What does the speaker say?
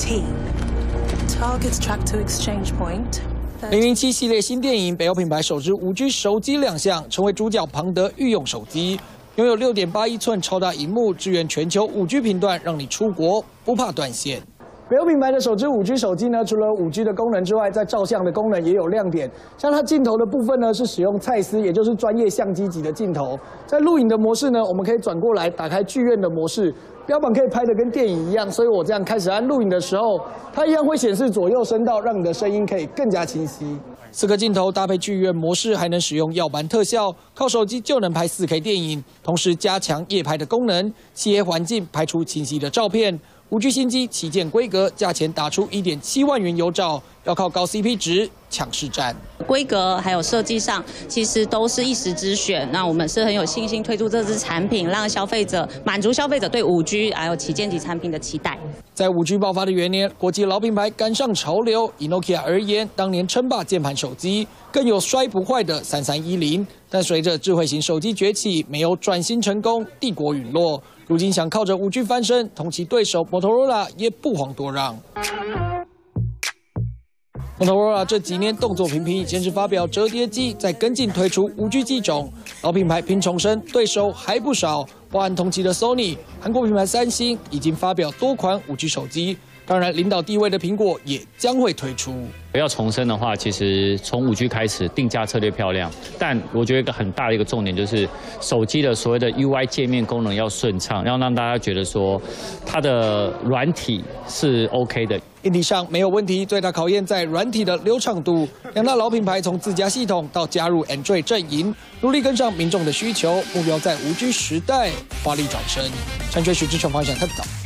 18. Targets tracked to exchange point. 007系列新电影，北欧品牌首支5G 手机亮相，成为主角庞德御用手机，拥有6.8英寸超大荧幕，支援全球5G 频段，让你出国不怕断线。 北欧品牌的首支5G 手机呢，除了5G 的功能之外，在照相的功能也有亮点。像它镜头的部分呢，是使用蔡司，也就是专业相机级的镜头。在录影的模式呢，我们可以转过来打开剧院的模式，标榜可以拍得跟电影一样。所以我这样开始按录影的时候，它一样会显示左右声道，让你的声音可以更加清晰。4个镜头搭配剧院模式，还能使用耀版特效，靠手机就能拍4K 电影，同时加强夜拍的功能，漆黑环境拍出清晰的照片。 5G 新机旗舰规格，价钱打出1.7万元有找，要靠高 CP 值抢市占。 规格还有设计上，其实都是一时之选。那我们是很有信心推出这支产品，让消费者满足消费者对5G 还有旗舰级产品的期待。在5G 爆发的元年，国际老品牌赶上潮流。以 Nokia 而言，当年称霸键盘手机，更有摔不坏的3310。但随着智慧型手机崛起，没有转型成功，帝国陨落。 如今想靠着5G 翻身，同其对手 Motorola 也不遑多让。Motorola 这几年动作频频，先是发表折叠机，再跟进推出5G 机种。老品牌拼重生，对手还不少，包含同期的 Sony、韩国品牌三星已经发表多款5G 手机。当然，领导地位的苹果也将会推出。 要重生的话，其实从5G 开始，定价策略漂亮，但我觉得一个很大的一个重点就是手机的所谓的 UI 界面功能要顺畅，要让大家觉得说它的软体是 OK 的。 硬体上没有问题，最大考验在软体的流畅度。两大老品牌从自家系统到加入 Android 阵营，努力跟上民众的需求，目标在5G 时代华丽转身。陈觉许志全方向探讨。